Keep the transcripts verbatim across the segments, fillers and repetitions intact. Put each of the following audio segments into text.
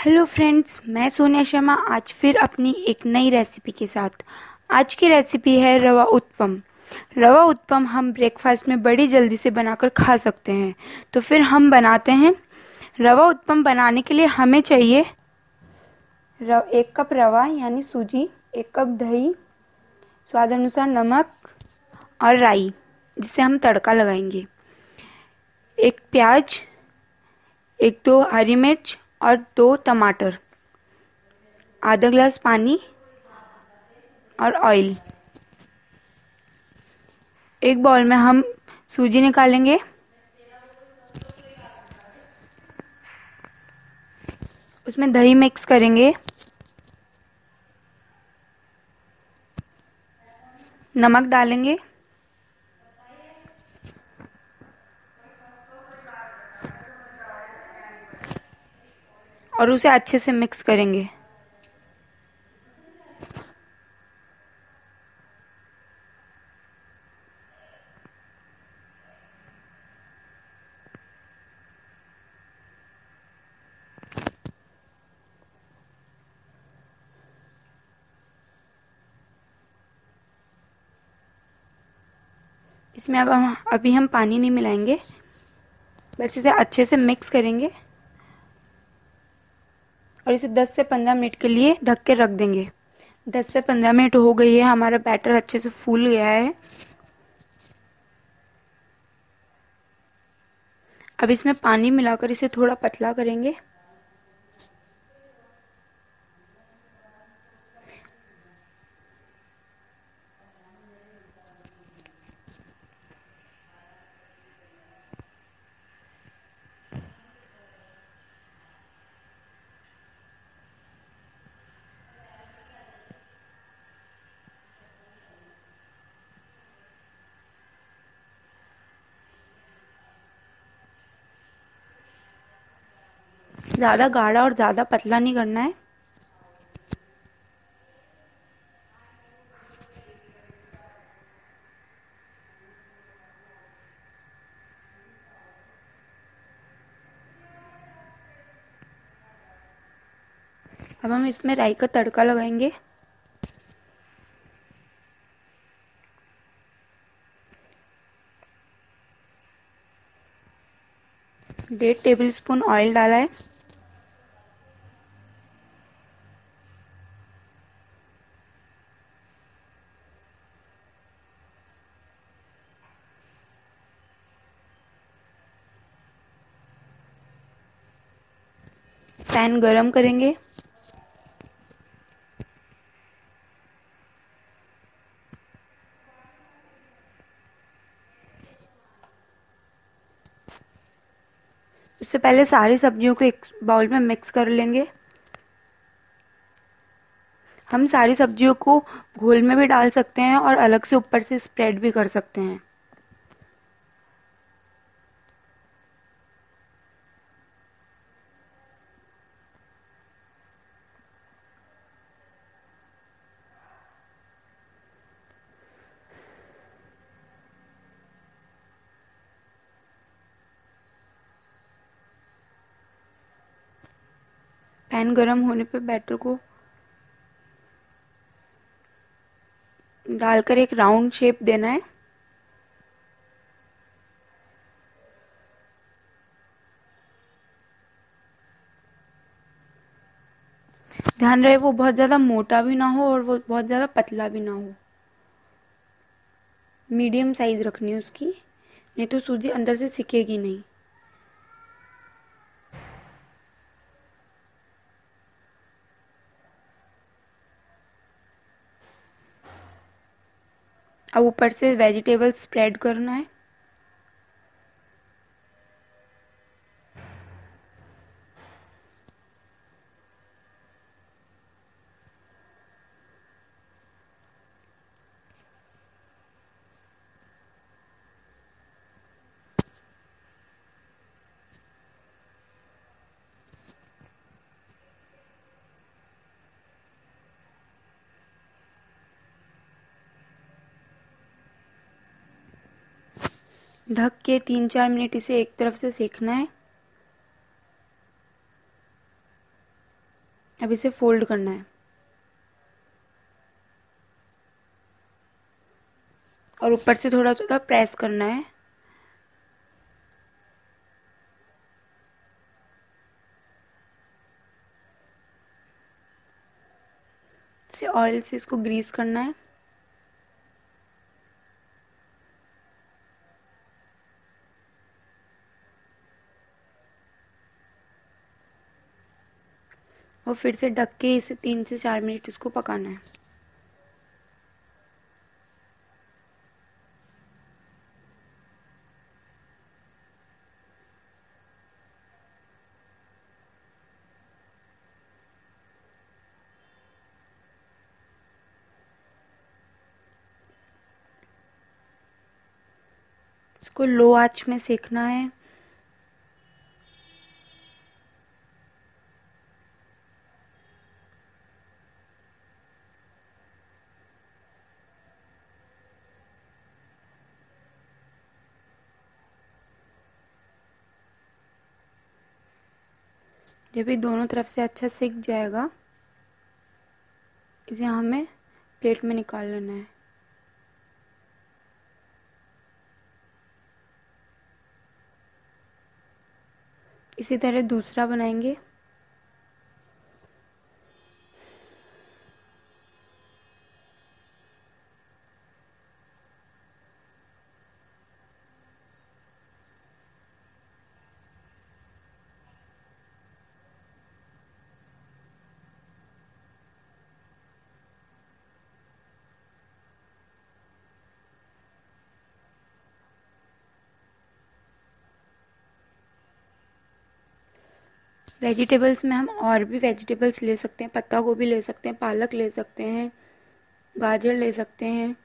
Hello friends, मैं सोनिया शर्मा आज फिर अपनी एक नई रेसिपी के साथ। आज की रेसिपी है रवा उत्पम। रवा उत्पम हम ब्रेकफास्ट में बड़ी जल्दी से बनाकर खा सकते हैं। तो फिर हम बनाते हैं। रवा उत्पम बनाने के लिए हमें चाहिए र, एक कप रवा यानी सूजी, एक कप दही, स्वाद अनुसार नमक और राई जिसे हम तड़का लगाएंगे, एक प्याज, एक दो हरी मिर्च और दो टमाटर, आधा ग्लास पानी और ऑयल। एक बाउल में हम सूजी निकालेंगे, उसमें दही मिक्स करेंगे, नमक डालेंगे और उसे अच्छे से मिक्स करेंगे। इसमें अब हम अभी हम पानी नहीं मिलाएंगे, बस इसे अच्छे से मिक्स करेंगे और इसे दस से पंद्रह मिनट के लिए ढक के रख देंगे। दस से पंद्रह मिनट हो गई है, हमारा बैटर अच्छे से फूल गया है। अब इसमें पानी मिलाकर इसे थोड़ा पतला करेंगे। ज़्यादा गाढ़ा और ज़्यादा पतला नहीं करना है। अब हम इसमें राई का तड़का लगाएंगे। डेढ़ टेबल स्पून ऑयल डाला है। पैन गरम करेंगे। इससे पहले सारी सब्जियों को एक बाउल में मिक्स कर लेंगे। हम सारी सब्जियों को घोल में भी डाल सकते हैं और अलग से ऊपर से स्प्रेड भी कर सकते हैं। पैन गरम होने पे बैटर को डालकर एक राउंड शेप देना है। ध्यान रहे वो बहुत ज़्यादा मोटा भी ना हो और वो बहुत ज़्यादा पतला भी ना हो। मीडियम साइज रखनी है उसकी, नहीं तो सूजी अंदर से सिकेगी नहीं। अब ऊपर से वेजिटेबल स्प्रेड करना है। ढक के तीन चार मिनट इसे एक तरफ से सेकना है। अब इसे फोल्ड करना है और ऊपर से थोड़ा थोड़ा प्रेस करना है। से ऑयल से इसको ग्रीस करना है। और फिर से ढक के इसे तीन से चार मिनट इसको पकाना है। इसको लो आंच में सेकना है। जब ये दोनों तरफ से अच्छा सिक जाएगा, इसे हमें प्लेट में निकाल लेना है। इसी तरह दूसरा बनाएंगे। वेजिटेबल्स में हम और भी वेजिटेबल्स ले सकते हैं, पत्ता गोभी ले सकते हैं, पालक ले सकते हैं, गाजर ले सकते हैं।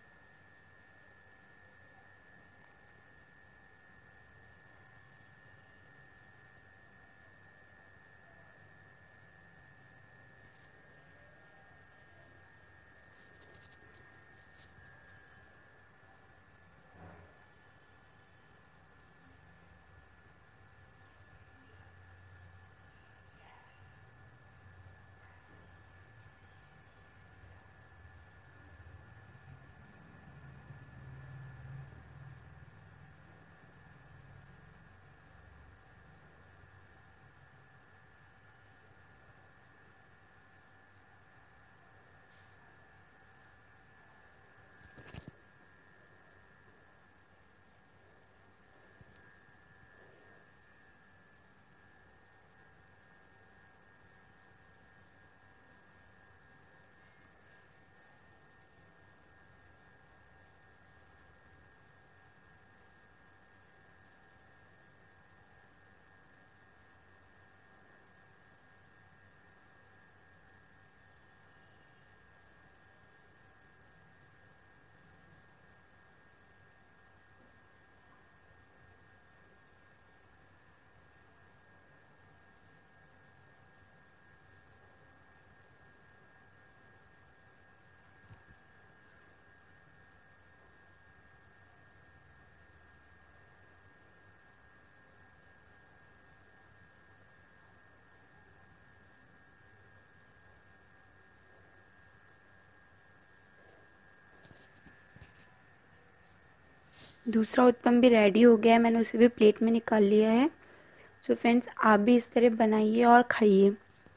दूसरा उत्पम भी रेडी हो गया है, मैंने उसे भी प्लेट में निकाल लिया है। सो फ्रेंड्स, आप भी इस तरह बनाइए और खाइए।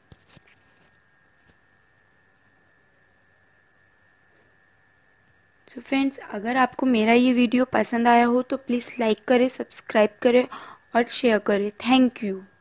सो फ्रेंड्स, अगर आपको मेरा ये वीडियो पसंद आया हो तो प्लीज़ लाइक करें, सब्सक्राइब करें और शेयर करें। Thank you.